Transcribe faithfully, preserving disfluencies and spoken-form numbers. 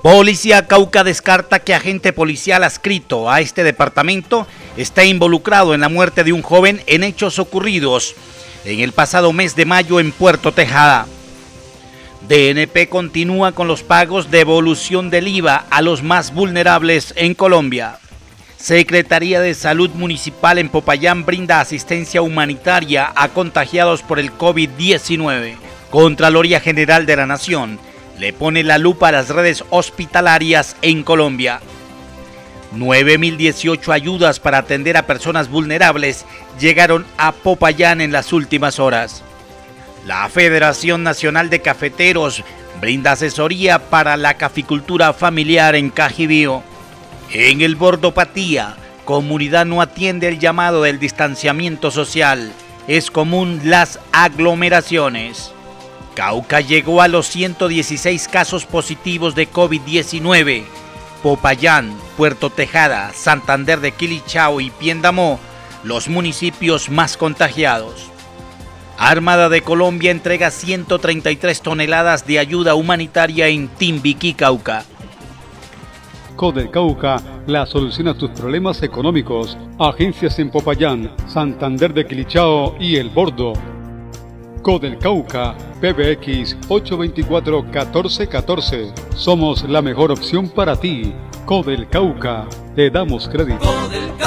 Policía Cauca descarta que agente policial adscrito a este departamento está involucrado en la muerte de un joven en hechos ocurridos en el pasado mes de mayo en Puerto Tejada. D N P continúa con los pagos de devolución del I V A a los más vulnerables en Colombia. Secretaría de Salud Municipal en Popayán brinda asistencia humanitaria a contagiados por el COVID diecinueve. Contraloría General de la Nación le pone la lupa a las redes hospitalarias en Colombia. nueve mil dieciocho ayudas para atender a personas vulnerables llegaron a Popayán en las últimas horas. La Federación Nacional de Cafeteros brinda asesoría para la caficultura familiar en Cajibío. En el Bordopatía, comunidad no atiende el llamado del distanciamiento social. Es común las aglomeraciones. Cauca llegó a los ciento dieciséis casos positivos de COVID diecinueve. Popayán, Puerto Tejada, Santander de Quilichao y Piendamó, los municipios más contagiados. Armada de Colombia entrega ciento treinta y tres toneladas de ayuda humanitaria en Timbiquí, Cauca. Codel Cauca, la solución a tus problemas económicos. Agencias en Popayán, Santander de Quilichao y El Bordo. Codel Cauca, P B X ocho veinticuatro, catorce catorce. Somos la mejor opción para ti. Codel Cauca, te damos crédito.